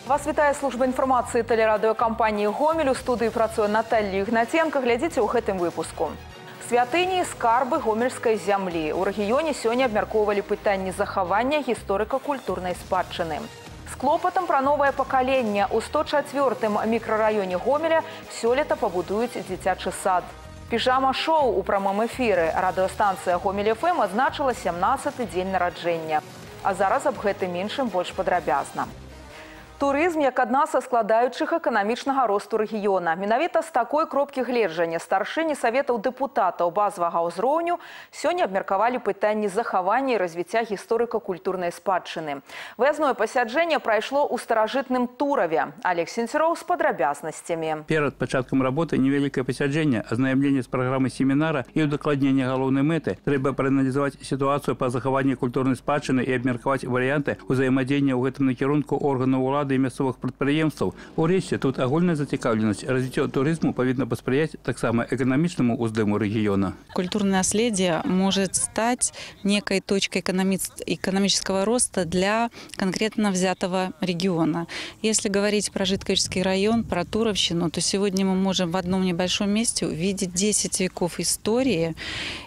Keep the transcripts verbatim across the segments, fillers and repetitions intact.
Вас вітае служба інфармацыі тэлерадыёкампаніі «Гомель». У студыі працуе Наталья Ігнаценка. Глядзіце ў гэтым выпуску. Святыні і скарбы гомельскай зямлі. У рэгіёне сёння абмяркоўвалі пытанні захавання гісторыка-культурнай спадчыны. З клопатам пра новае пакаленне. У сто чацвёртым мікрараёне Гомеля сёлета пабудуюць дзіцячы сад. Піжама-шоу у прамым эфіры. Радыёстанцыя «Гомель эф эм» адзначыла сямнаццаты дзень нараджэння. А зараз аб гэтым іншым больш падрабязна. Турызм як адна са складаючых эканамічнага росту рэгіёна. Менавіта з такой кропкі гледжання старшыні саветаў дэпутатаў базавага ўзроўню сёння абмеркавалі пытанні захавання і развіцця гісторыка-культурнай спадчыны. Выязное пасяджэнне прайшло ў старажытным Тураве. Олег Сенцюроў з падрабязнасцямі. Перад пачаткам работы невялікае пасяджэнне, азнаямленне з праграмай семінара і ўдакладненне галоўнай мэты. Трэба прааналізаваць сітуацыю па захаванні культурнай спадчыны і абмеркаваць варыянты ўзаемадзеяння ў гэтым накірунку органаў улады і мясцовых прадпрыемстваў. Урэшце, тут агульная зацікаўленасць развіццё турызму павінна паспрыяць таксама эканамічнаму ўздыму рэгіёна. Культурное наследие может стать некой точкой экономического роста для конкретно взятого региона. Если говорить про Житковичский район, про Туровщину, то сегодня мы можем в одном небольшом месте увидеть десять веков истории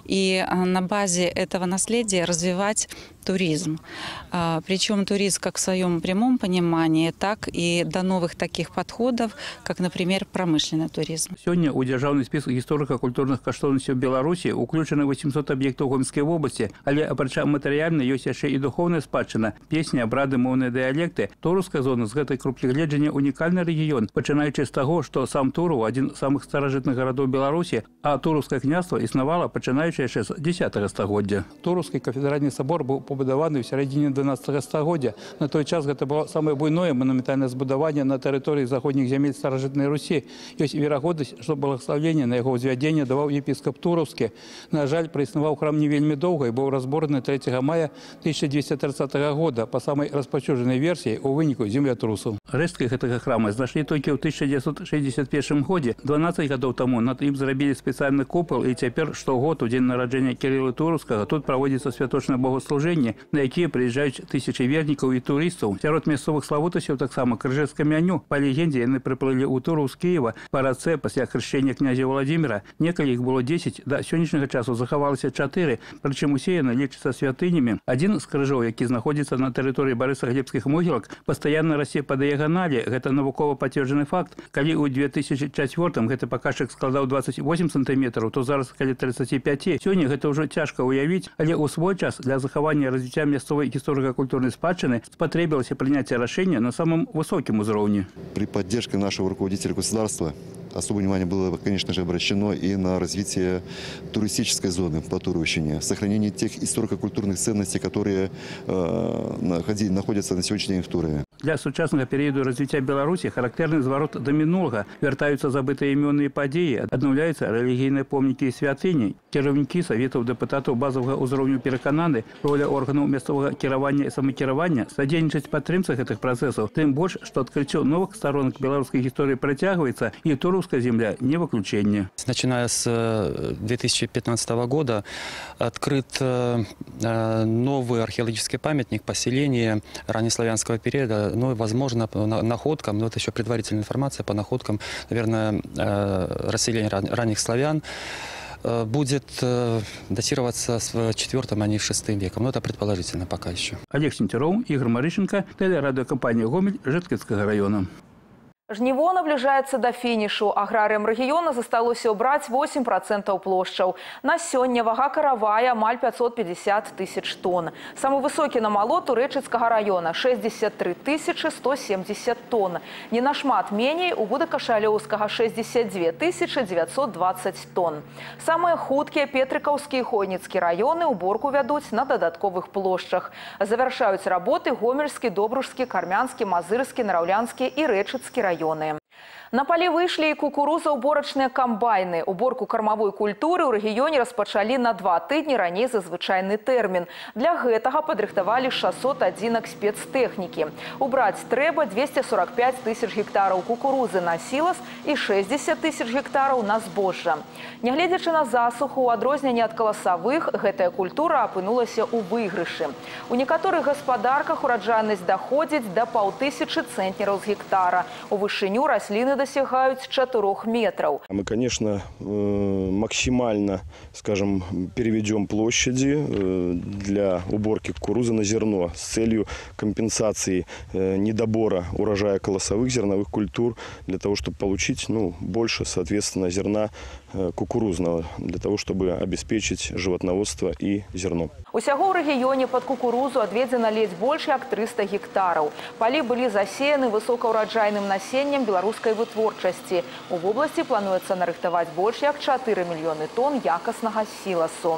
и на базе этого наследия развивать туризм. Причем туризм как в своем прямом понимании, так и до новых таких подходов, как, например, промышленный туризм. Сегодня у державный список историко-культурных каштоўнасцяў Беларуси уключены восемьсот объектов Гомельской области, але апрача матэрыяльнай ёсць яшчэ і духовная спадчына, песні, абрады, моўныя дыялекты. Тураўская зона з гэтай кропкі гледжання унікальны рэгіён, пачынаючы з таго, што сам Тураў адзін з самых старажытных гарадоў Беларусі, а Тураўскае княства існавала пачынаючы яшчэ з дзесятага стагоддзя. Тураўскі кафедральны сабор быў пабудаваны ў сярэдзіне дванаццатага стагоддзя. На той час гэта было самае буйное манументальнае збудаванне на тэрыторыі заходніх зямель старажытнай Русі. Ёсць верагоднасць, што благаслаўленне на яго ўзвядзенне даваў епіскап Тураўскі. На жаль, праіснаваў храм не вельмі доўга і быў разбураны трэцяга мая тысяча дзвесце трыццатага года па самай распаўсюджанай версіі ў выніку землятрусу. Рэшткі гэтага храма знайшлі толькі ў тысяча дзевяцьсот шэсцьдзесят першым годзе. дванаццаць гадоў таму над ім зрабілі спецыяльны купал, і цяпер штогод у дзень нараджэння Кірыла Тураўскага тут праводзіцца святочнае богослужэнне, на якія прыязджаюць тысячы вернікаў і турыстаў. Сярод мясцовых славутасяў таксама крыжы з камяню. Па легендзе яны прыплылі ў Тураў з Кіева па рацэ пасля хрышчэння князя Владзіміра. Некалі іх было дзесяць, да сённяшняга часу захавалася чатыры, прычым усе яны лічацца святынямі. Адзін з крыжоў, які знаходзіцца на тэрыторыі барысаглебскіх могілак, пастаянна расце па дыяганале. Гэта навукова пацверджаны факт. Калі ў две тысячы чацвёртым гэты паказчык складаў дваццаць восем сантыметраў, то зараз каля тридцати пяти. Сёння гэта ўжо цяжка ўявіць, але ў свой час для захавання развіцця мясцовай гісторыка-культурной спадчыны спотребилось принятие решения на самом высоком уровне. При поддержке нашего руководителя государства особое внимание было, конечно же, обращено и на развитие туристической зоны по Туровщине, сохранение тех историко-культурных ценностей, которые э, находятся на сегодняшний день в Турове. Для сучаснага перыяду развіцця Беларусі характэрны зварот да мінулага, вяртаюцца забытыя імённыя падзеі, аднаўляюцца рэлігійныя помнікі і святыні. Кіраўнікі саветаў дэпутатаў базавага ўзроўню перакананы, роля органаў мясцовага кіравання і самакіравання садзейнічаць падтрымцы гэтых працэсаў, тым больш, што адкрыццё новых старонак беларускай гісторыі працягваецца, і Тураўская земля не выключэнне. Начиная с две тысячи пятнадцатого года открыт новый археологический памятник поселения раннеславянского периода. Ну, возможно, по находкам, но это еще предварительная информация, по находкам, наверное, расселения ранних славян будет датироваться с четвёртым, а не шестым веком. Но это предположительно пока еще. Олег Сенцюроў, Игорь Марышенко, телерадиокомпания «Гомель», Житківскага района. Жніво наближаецца да фінішу. Аграрыям рэгіёна засталося ўбраць восемь процентаў плошчаў. На сёння вага каравая амаль пятьсот пятьдесят тысяч тонн. Самы высокі намалот у Рэчыцкага района – шестьдесят три тысячи сто семьдесят тонн. Не нашмат меней у Будакашалёўскага – шестьдесят две тысячи девятьсот двадцать тонн. Самыя хуткія Петрыкаўскі і Хойніцкі районы уборку вядуць на дадатковых плошчах. Завяршаюць работы Гомельскі, Добружскі, Кармянскі, Мазырскі, Нараўлянскі і Рэчыцкі районы. На поле вышли и кукуруза-уборочные комбайны. Уборку кормовой культуры ў рэгіёне распачалі на два тыдні раней за звычайны тэрмін. Для гэтага падрыхтавалі шэсцьсот адзінак спецтэхнікі. Убраць трэба двести сорок пять тысяч гектараў кукурузы на сілас і шэсцьдзесят тысяч гектараў на збожжа. Нягледзячы на засуху, у адрозненні ад каласавых, гэтая культура апынулася ў выйгрышы. У некаторых гаспадарках ураджайнасць даходзіць да паўтысячы цэнтнераў з гектара. У вышыню расліны достигают четырёх метров. Мы, конечно, максимально, скажем, переведем площади для уборки кукурузы на зерно с целью компенсации недобора урожая колосовых зерновых культур, для того, чтобы получить ну, больше, соответственно, зерна кукурузного, для того, чтобы обеспечить животноводство и зерно. Усяго ў рэгіёне пад кукурузу адведзена ледзь больш як трыста гектараў. Палі былі засеяны высокаўраджайным насеннем беларускай вытворчасці. У вобласці плануецца нарыхтаваць больш як чатыры мільёны тонн якаснага сіласу.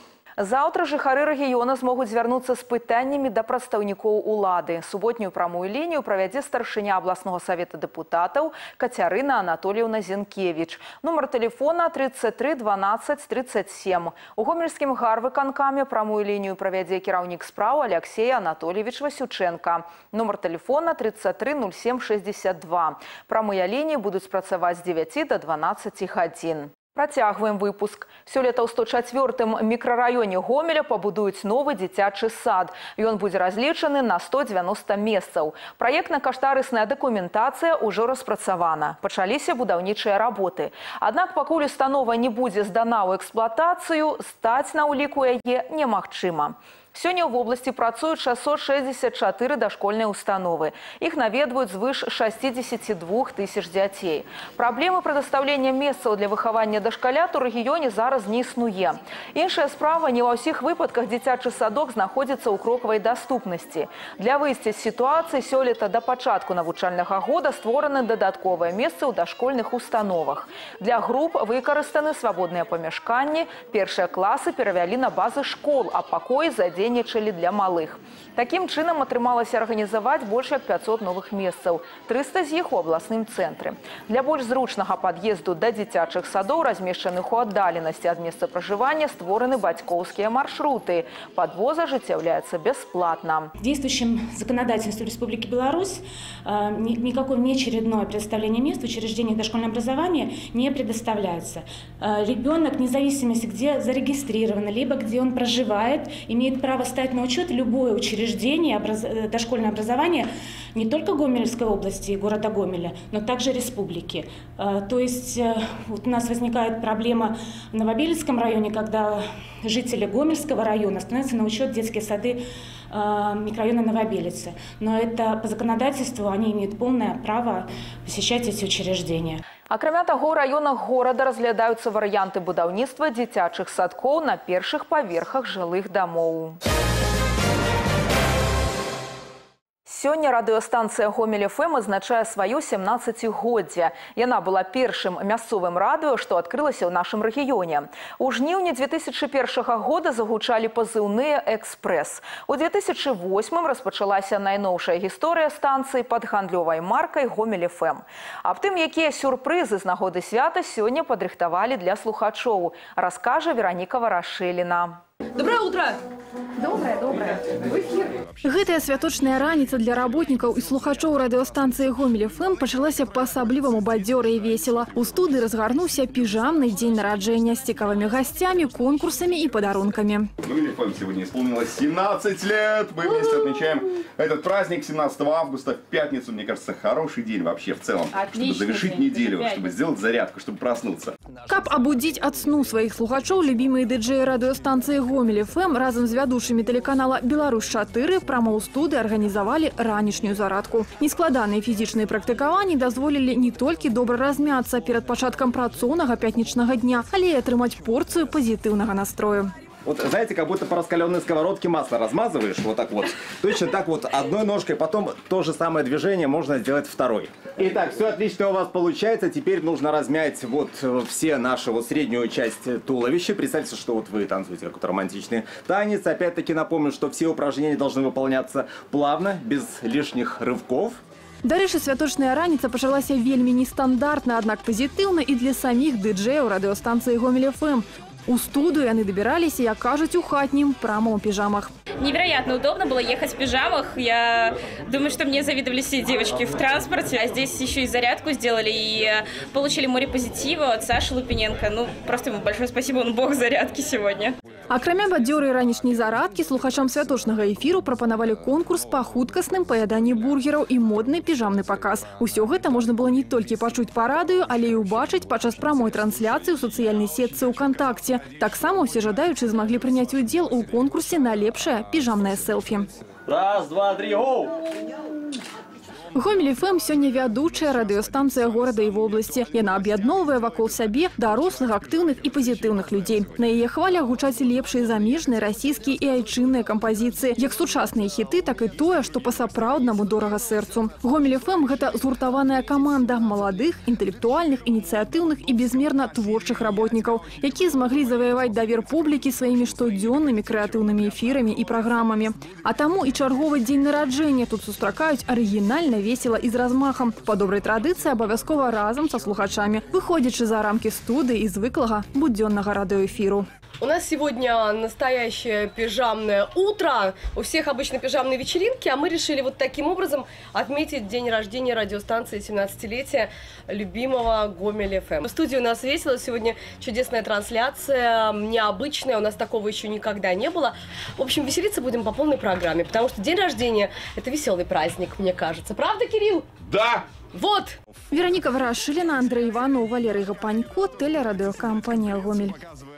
Заўтра жыхары рэгіёна змогуць звярнуцца з пытаннямі да прадстаўнікоў улады. Суботнюю прамую лінію правядзе старшыня абласнога савета дэпутатаў Кацярына Анатольевна Зенкевич. Нумар тэлефона тридцать три двенадцать тридцать семь. У гомельскім гарвыканкаме прамую лінію правядзе кіраўнік спраў Алексей Анатольевич Васюченко. Нумар тэлефона тридцать три ноль семь шестьдесят два. Прамыя лініі будуць працаваць з дзевяці да дванаццаці гадзін. Працягваем выпуск. Сёлета ў сто чацвёртым мікрараёне Гомеля пабудуюць новы дзіцячы сад. Ён будзе разлічаны на сто дзевяноста месцаў. Праектна-каштарысная дакументацыя ўжо распрацавана. Пачаліся будаўнічыя работы. Аднак пакуль установа не будзе здана ў эксплуатацыю, стаць на ўліку яе немагчыма. Сёння ў вобласці працуюць шэсцьсот шэсцьдзесят чатыры дашкольныя установы. Іх наведваюць звыш шэсцідзесяці двух тысяч дзяцей. Праблемы прадастаўлення месцаў для выхавання дашкалят у рэгіёне зараз не існуе. Іншая справа, не ва ўсіх выпадках дзіцячы садок знаходзіцца ў крокавай даступнасці. Для выйсця з сітуацыі сёлета да пачатку навучальнага года створаны дадатковыя месцы ў дашкольных установах. Для груп выкарыстаны свабодныя памяшканні, першыя класы перавялі на базы школ, а пакоі задзейнічаны для малых. Такім чынам атрымалася арганізаваць больш як пятьсот новых месцаў, трыста з іх у абласным цэнтры. Для больш зручнага пад'езду да дзіцячых садоў, размешчаных у аддаленасці ад месца пражывання, створаны бацькоўскія маршруты. Падвоз ажыццяўляецца бясплатна. Действующим законодательством Республики Беларусь никакое внеочередное предоставление мест в учреждениях дошкольного образования не предоставляется. Ребенок, вне зависимости, где зарегистрирован, либо где он проживает, имеет право стать на учет любое учреждение образ... дошкольное образование не только Гомельской области и города Гомеля, но также республики. То есть вот у нас возникает проблема в Новобелецком районе, когда жители Гомельского района становятся на учет детские сады микрорайона Новобелицы. Но это по законодательству они имеют полное право посещать эти учреждения. Акрамя таго, у раёнах горада разглядаюцца варыянты будаўніцтва дзіцячых садкоў на першых паверхах жылых дамоў. Сёння радыёстанцыя Гомель эф эм адзначае сваё сямнаццацігоддзе. Яна была першым мясцовым радыё, што адкрылася ў нашым рэгіёне. У жніўні две тысячы першага года загучалі пазыўныя «Экспрэс». У две тысячы восьмым распачалася найноўшая гісторыя станцыі пад гандлёвай маркай Гомель эф эм. Аб тым, якія сюрпрызы з нагоды свята сёння падрыхтавалі для слухачоў, раскажа Вераніка Варашэліна. Доброе утро! Доброе, доброе. Гэтая святочная раніца для работнікаў і слухачоў радыёстанцыі Гомель эф эм пачалася па-асабліваму бадзёра і весела. У студыі разгарнуўся піжамны дзень нараджэння з цікавымі гасцямі, конкурсамі і падарункамі. Гомель эф эм сегодня исполнилось семнадцать лет. Мы вместе отмечаем этот праздник семнадцатого августа в пятницу. Мне кажется, хороший день вообще в целом, чтобы завершить неделю, чтобы сделать зарядку, чтобы проснуться. Каб абудзіць ад сну сваіх слухачоў, любімыя ды-джэі радыёстанцыі Гомель эф эм разам з вядучымі тэлеканала «Беларусь чатыры» прама ў студыі арганізавалі ранішнюю зарадку. Нескладаныя фізічныя практыкаванні дазволілі не толькі добра размяцца перад пачаткам працоўнага пятнічнага дня, але і атрымаць порцыю пазітыўнага настрою. Вот знаете, как будто по раскаленной сковородке масло размазываешь, вот так вот. Точно так вот одной ножкой, потом то же самое движение можно сделать второй. Итак, все отлично у вас получается. Теперь нужно размять вот все наши, вот среднюю часть туловища. Представьте, что вот вы танцуете какой-то романтичный танец. Опять-таки напомню, что все упражнения должны выполняться плавно, без лишних рывков. Дарэчы, святочная раніца пачалася вельмі нестандартна, аднак пазітыўна і для саміх дыджэяў радыёстанцыі Гомель эф эм. У студию они добирались, як кажуть, у хатнім прямо у пижамах. Невероятно удобно было ехать в пижамах. Я думаю, что мне завидовали все девочки в транспорте. А здесь еще и зарядку сделали, и получили море позитива от Саши Лупиненко. Ну, просто ему большое спасибо, он бог зарядки сегодня. Акрамя бадзёрай ранішняй зарадкі, слухачам святочнага эфіру прапанавалі конкурс па хуткасным паяданні бургераў і модны піжамны паказ. Усё гэта можна было не толькі пачуць па радыё, але і ўбачыць падчас прамой трансляцыі ў сацыяльнай сетцы ВКонтакте. Таксама ўсе жадаючыя змаглі прыняць удзел у конкурсе на лепшае піжамнае селфі. Раз, два, три, гоу! Гомель эф эм сёння вядучая радыёстанцыя горада і вобласці. Яна аб'ядноўвае вакол сабе дарослых, актыўных і пазітыўных людзей. На яе хвалях гучаць лепшыя замежныя, расійскія і айчынныя кампазіцыі. Як сучасныя хіты, так і тое, што па-сапраўднаму дорага сэрцу. Гомель эф эм – гэта згуртаваная каманда маладых, інтэлектуальных, ініцыятыўных і безмерна творчых работнікаў, якія змаглі заваяваць давер публікі сваімі штодзённымі крэатыўнымі эфірамі і праграмамі. А таму і чарговы дзень нараджэння тут сустракаюць арыгінальна, весело и с размахом. По доброй традиции обовязково разом со слухачами, выходячи за рамки студии и звыклого буденного радиоэфиру. У нас сегодня настоящее пижамное утро. У всех обычно пижамные вечеринки, а мы решили вот таким образом отметить день рождения радиостанции семнадцатилетия любимого Гомель эф эм. В студии у нас весело, сегодня чудесная трансляция, необычная, у нас такого еще никогда не было. В общем, веселиться будем по полной программе, потому что день рождения – это веселый праздник, мне кажется. Правда, Кирилл? Да! Вот! Вероника Ворошилина, Андрей Иванов, Валерий Гапанько, телерадиокомпания «Гомель».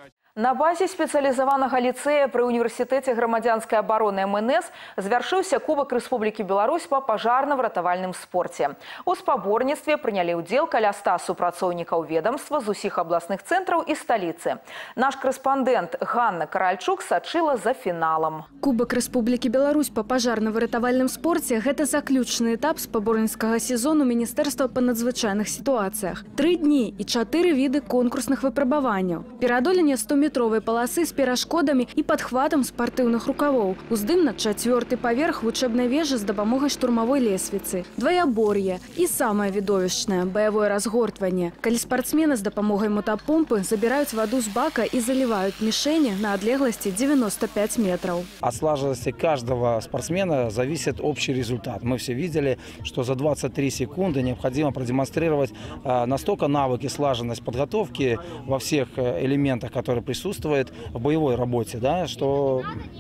На базе спецыялізаванага ліцэя пры універсітэце грамадзянскай абароны эм эн эс завяршыўся Кубак Рэспублікі Беларусь па пажарна-выратавальным спорце. У спаборніцтве прынялі ўдзел каля ста супрацоўнікаў ведомства з усіх абласных цэнтраў і сталіцы. Наш корэспандэнт Ганна Каральчук сачыла за фіналам. Кубак Рэспублікі Беларусь па пажарна-выратавальным спорце – гэта заключны этап спаборніцкага сезону Міністэрства па надзвычайных сітуацыях. Тры дні і чатыры віды конкурсных выпрабаванняў. Пераадоленне стометровай паласы з перашкодамі і падхватам спартыўных рукавоў. Уздым на чацвёрты паверх вучэбнай вежы з дапамогай штурмавой лесвіцы. Дваябор'е і самае відовішчнае – баявое разгортванне. Калі спартсмены з дапамогай мотапомпы забіраюць ваду з бака і заливают мишени на отлеглости девяносто пять метров. От слаженности каждого спортсмена зависит общий результат. Мы все видели, что за двадцать три секунды необходимо продемонстрировать настолько навыки, слаженность подготовки во всех элементах, которые присутствуют в боевой работе, да, что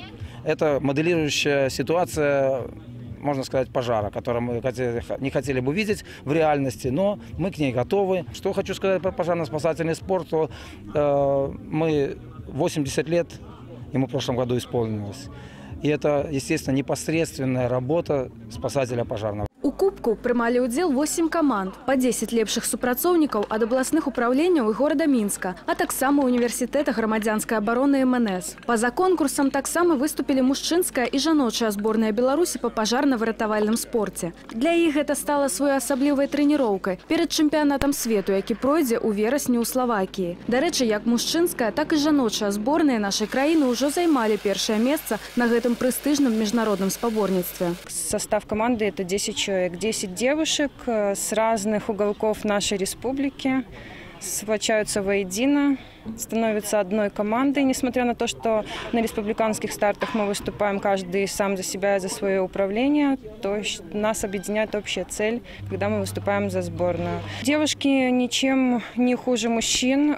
это моделирующая ситуация, можно сказать, пожара, который мы не хотели бы видеть в реальности, но мы к ней готовы. Что хочу сказать про пожарно-спасательный спорт, то э, мы восемьдесят лет, ему в прошлом году исполнилось. И это, естественно, непосредственная работа спасателя пожарного. У кубку прымалі ўдзел восемь каманд, па дзесяць лепшых супрацоўнікаў ад абласных управленняў і горада Мінска, а таксама універсітэта грамадзянскай абароны эм эн эс. Па-за конкурсам таксама выступілі мужчынская і жаночая зборная Беларусі па пажарна-выратавальным спорце. Для іх гэта стала своеасаблівай трэніроўкай перад чэмпіянатам свету, які пройдзе ў верасні ў Славакіі. Дарэчы, як мужчынская, так і жаночая зборныя нашай краіны ўжо займалі першае месца на гэтым прэстыжным міжнародным спаборніцтве. Состав команды – это десять человек. десять девушек с разных уголков нашей республики сплочаются воедино, становятся одной командой, несмотря на то, что на республиканских стартах мы выступаем каждый сам за себя и за свое управление, то есть нас объединяет общая цель, когда мы выступаем за сборную. Девушки ничем не хуже мужчин,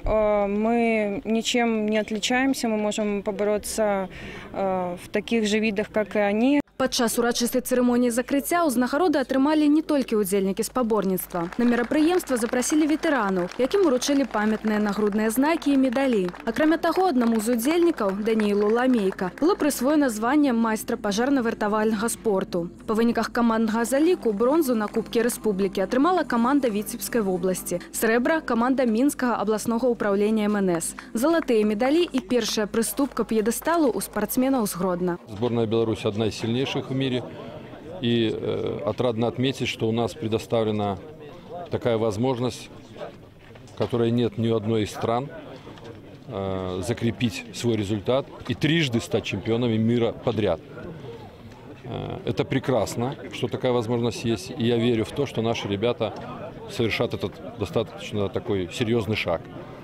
мы ничем не отличаемся, мы можем побороться в таких же видах, как и они. Падчас урачыстай цырымоніі закрыцця ўзнагароды атрымалі не толькі ўдзельнікі спаборніцтва. На мерапрыемства запрасілі ветэранаў, якім уручылі памятныя нагрудныя знакі і медалі. Акрамя таго, аднаму з удзельнікаў, Даніілу Ламейка, было прысвоена званне майстра пажарна-выратавальнага спорту. Па выніках каманднага заліку бронзу на Кубкі Рэспублікі атрымала каманда Віцебскай вобласці, срэбра – каманда Мінскага абласнога ўправлення эм эн эс. Залатыя медалі і першая прыступка п'едэсталу у спортсменаў з Гродна. Сборная Беларуси одна из сильнейших в мире. И э, отрадно отметить, что у нас предоставлена такая возможность, которой нет ни у одной из стран, э, закрепить свой результат и трижды стать чемпионами мира подряд. Это прекрасно, что такая возможность есть. И я верю в то, что наши ребята совершат этот достаточно такой серьезный шаг.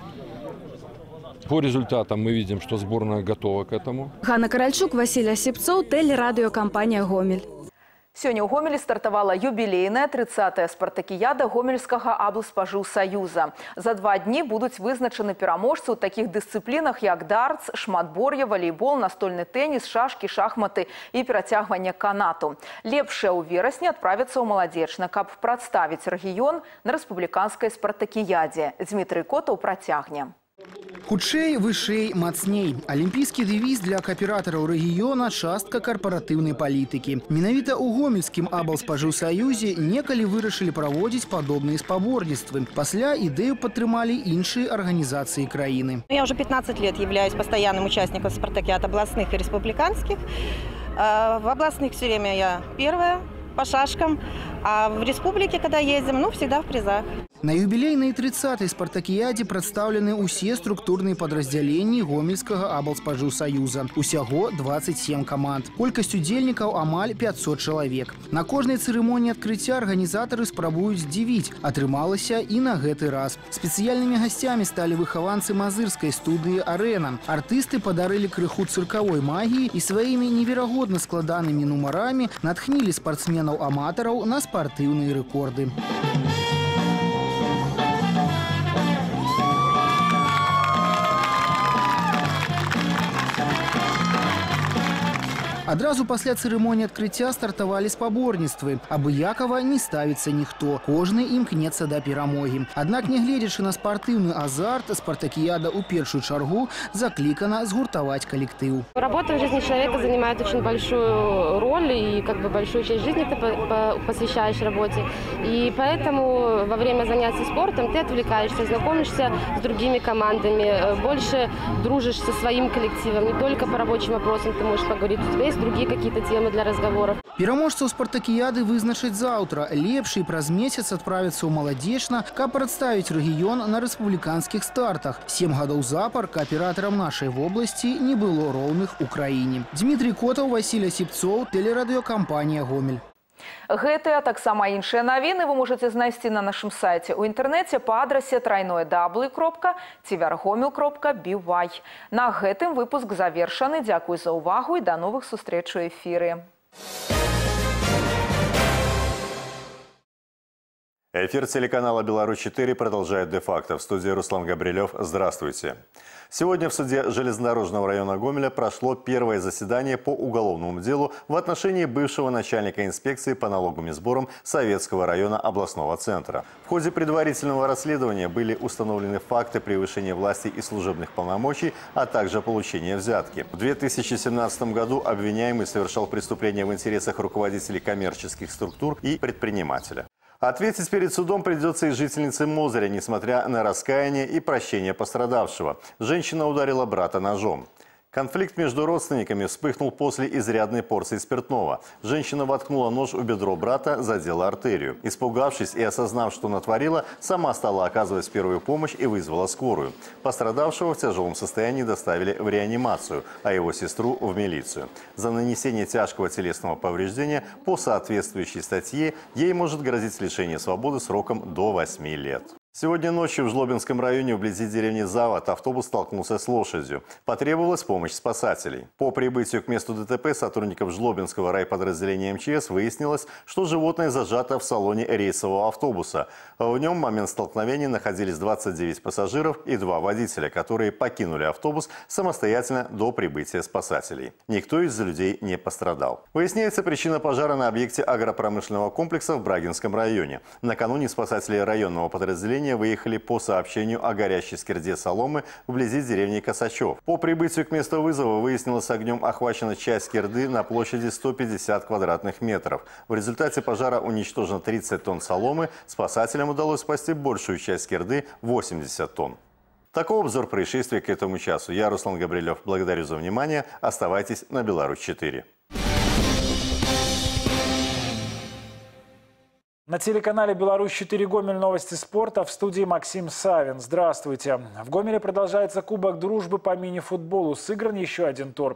По результатам мы видим, что сборная готова к этому. Ганна Каральчук, Василий Осипцов, телерадиокомпания «Гомель». Сёння ў Гомелі стартавала юбілейная тридцатая спартакіяда Гомельскага аблспажыўсаюза. За два дні будуць вызначаны пераможцы ў такіх дысцыплінах, як дартс, шматбор'е, валейбол, настольны тэніс, шашкі, шахматы і перацягванне канату. Лепшыя ў верасні адправяцца ў Маладзечна, каб прадставіць рэгіён на рэспубліканскай спартакіядзе. Дмітрый Котаў працягне. Хутчэй, вышэй, мацней. Алімпійскі дэвіз для кааператараў рэгіёна – частка карпаратыўнай палітыкі. Менавіта ў Гомельскім аблспажыўсаюзе некалі вырашылі праводзіць падобныя спаборніцтвы. Пасля ідэю падтрымалі іншыя арганізацыі краіны. Я уже пятнадцать лет являюсь постоянным участником спартакиад областных и республиканских. В областных все время я первая по шашкам, а в республике, когда ездим, ну, всегда в призах. На юбилейной тридцатай спартакіядзе прадстаўлены ўсе структурныя падраздзяленні Гомельскага аблспажыўсаюза. Усяго двадцать семь каманд. Колькасць удзельнікаў амаль пятьсот чалавек. На кожнай цырымоніі адкрыцця арганізатары спрабуюць здзівіць. Атрымалася і на гэты раз. Спецыяльнымі гасцямі сталі выхаванцы мазырскай студыі «Арэна». Артысты падарылі крыху цыркавой магіі і сваімі неверагодна складанымі нумарамі натхнілі спартсменаў-аматараў на спартыўныя рэкорды. Адразу пасля цырымоніі адкрыцця стартавалі спаборніцтвы. Абыякава не ставіцца ніхто. Кожны імкнецца да перамогі. Аднак, нягледзячы на спартыўны азарт, спартакіяда ў першую чаргу заклікана згуртаваць калектыў. Работа в жизни человека занимает очень большую роль и как бы большую часть жизни ты посвящаешь работе. И поэтому во время занятий спортом ты отвлекаешься, знакомишься с другими командами, больше дружишь со своим коллективом, не только по рабочим вопросам ты можешь поговорить. У тебя есть другие какие-то темы для разговоров. Пераможцаў спартакіяды вызначаць заўтра. Лепший праз месяц адправіцца ў Маладзечна, каб прадставіць рэгіён на рэспубліканскіх стартах. Сем гадоў запар кааператарам нашай вобласці не было роўных у краіне. Дмітрый Котаў, Василий Осипцов, телерадиокомпания «Гомель». Гэтыя, а таксама іншыя навіны вы можаце знайсці на нашым сайце ў інтэрнэце па адрасе трайное дабл ю кропка цівяргомел кропка би вай. На гэтым выпуск завершаны. Дзякуй за ўвагу і да новых сустрэч у эфіры. Эфир телеканала «Беларусь четыре» продолжает де-факто. В студии Руслан Габрилев. Здравствуйте. Сегодня в суде железнодорожного района Гомеля прошло первое заседание по уголовному делу в отношении бывшего начальника инспекции по налогам и сборам Советского района областного центра. В ходе предварительного расследования были установлены факты превышения власти и служебных полномочий, а также получения взятки. В две тысячи семнадцатом году обвиняемый совершал преступления в интересах руководителей коммерческих структур и предпринимателя. Ответить перед судом придется и жительнице Мозыря, несмотря на раскаяние и прощение пострадавшего. Женщина ударила брата ножом. Конфликт между родственниками вспыхнул после изрядной порции спиртного. Женщина воткнула нож у бедро брата, задела артерию. Испугавшись и осознав, что натворила, сама стала оказывать первую помощь и вызвала скорую. Пострадавшего в тяжелом состоянии доставили в реанимацию, а его сестру в милицию. За нанесение тяжкого телесного повреждения по соответствующей статье ей может грозить лишение свободы сроком до восьми лет. Сегодня ночью в Жлобинском районе вблизи деревни Завод автобус столкнулся с лошадью. Потребовалась помощь спасателей. По прибытию к месту ДТП сотрудников Жлобинского райподразделения МЧС выяснилось, что животное зажато в салоне рейсового автобуса. В нем в момент столкновения находились двадцать девять пассажиров и два водителя, которые покинули автобус самостоятельно до прибытия спасателей. Никто из людей не пострадал. Выясняется причина пожара на объекте агропромышленного комплекса в Брагинском районе. Накануне спасатели районного подразделения выехали по сообщению о горящей скирде соломы вблизи деревни Косачев. По прибытию к месту вызова выяснилось, огнем охвачена часть скирды на площади сто пятьдесят квадратных метров. В результате пожара уничтожено тридцать тонн соломы. Спасателям удалось спасти большую часть скирды – восемьдесят тонн. Такой обзор происшествия к этому часу. Я, Руслан Габрилев, благодарю за внимание. Оставайтесь на Беларусь четыре. На телеканале «Беларусь четыре» Гомель, новости спорта, в студии Максим Савин. Здравствуйте. В Гомеле продолжается Кубок дружбы по мини-футболу. Сыгран еще один тур.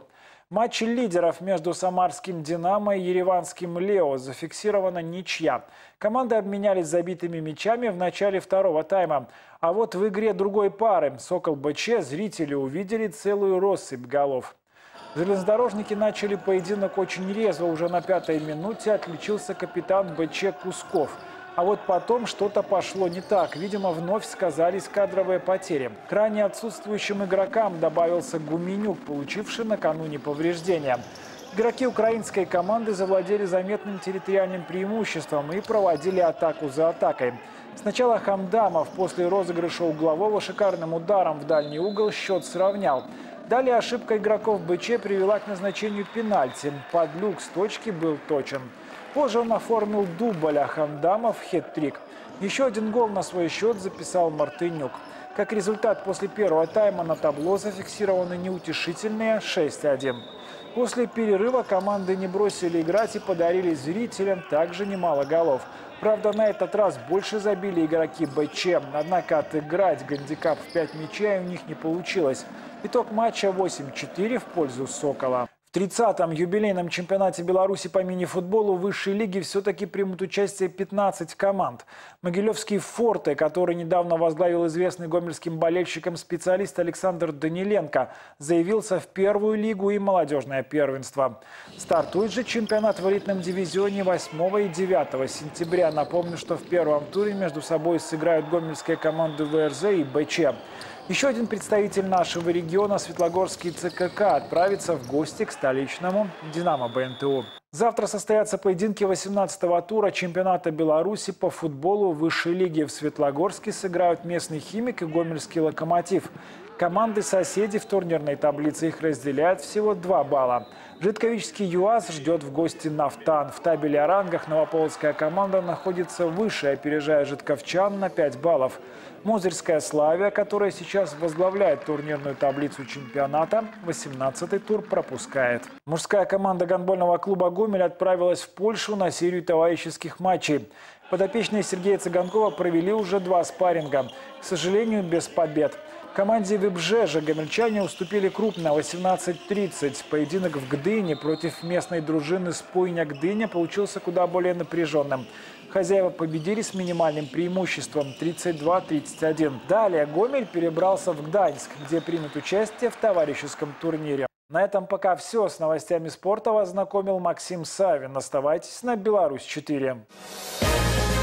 В матче лидеров между самарским «Динамо» и ереванским «Лео» зафиксирована ничья. Команды обменялись забитыми мячами в начале второго тайма. А вот в игре другой пары «Сокол-БЧ» зрители увидели целую россыпь голов. Железнодорожники начали поединок очень резво. Уже на пятой минуте отличился капитан БЧ Кусков. А вот потом что-то пошло не так. Видимо, вновь сказались кадровые потери. К ранее отсутствующим игрокам добавился Гуменюк, получивший накануне повреждения. Игроки украинской команды завладели заметным территориальным преимуществом и проводили атаку за атакой. Сначала Хамдамов после розыгрыша углового шикарным ударом в дальний угол счет сравнял. Далее ошибка игроков БЧ привела к назначению пенальти. Подлюк с точки был точен. Позже он оформил дубль, а Хамдамов – хет-трик. Еще один гол на свой счет записал Мартынюк. Как результат, после первого тайма на табло зафиксированы неутешительные шесть один. После перерыва команды не бросили играть и подарили зрителям также немало голов. Правда, на этот раз больше забили игроки БЧ. Однако отыграть гандикап в пять мячей у них не получилось. Итог матча восемь четыре в пользу «Сокола». В тридцатом юбилейном чемпионате Беларуси по мини-футболу высшей лиги все-таки примут участие пятнадцать команд. Могилевский «Форте», который недавно возглавил известный гомельским болельщикам специалист Александр Даниленко, заявился в первую лигу и молодежное первенство. Стартует же чемпионат в элитном дивизионе восьмого и девятого сентября. Напомню, что в первом туре между собой сыграют гомельские команды ВРЗ и БЧ. Еще один представитель нашего региона, Светлогорский ЦКК, отправится в гости к столичному «Динамо» БНТУ. Завтра состоятся поединки восемнадцатого тура чемпионата Беларуси по футболу высшей лиги. В Светлогорске сыграют местный «Химик» и гомельский «Локомотив». Команды-соседи в турнирной таблице, их разделяют всего два балла. Житковический ЮАЗ ждет в гости «Нафтан». В табеле о рангах новополоцкая команда находится выше, опережая житковчан на пять баллов. Мозырская «Славия», которая сейчас возглавляет турнирную таблицу чемпионата, восемнадцатый тур пропускает. Мужская команда гандбольного клуба «Гомель» отправилась в Польшу на серию товарищеских матчей. Подопечные Сергея Цыганкова провели уже два спарринга. К сожалению, без побед. Команде «Выбжежа» гомельчане уступили крупно восемнадцать тридцать. Поединок в Гдыне против местной дружины «Спойня-Гдыня» получился куда более напряженным. Хозяева победили с минимальным преимуществом тридцать два тридцать один. Далее Гомель перебрался в Гданьск, где примет участие в товарищеском турнире. На этом пока все. С новостями спорта вас знакомил Максим Савин. Оставайтесь на Беларусь четыре.